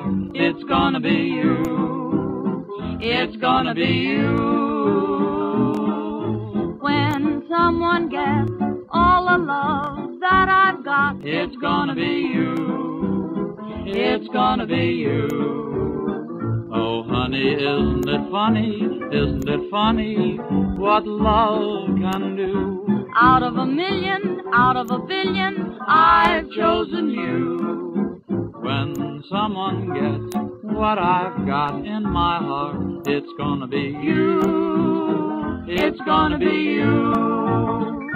it's gonna be you. It's gonna be you. When someone gets all the love that I've got, It's gonna be you. It's gonna be you. Oh, honey, isn't it funny? Isn't it funny what love can do? out of a million, out of a billion, I've chosen you. When someone gets what I've got in my heart, it's gonna be you. It's gonna be you.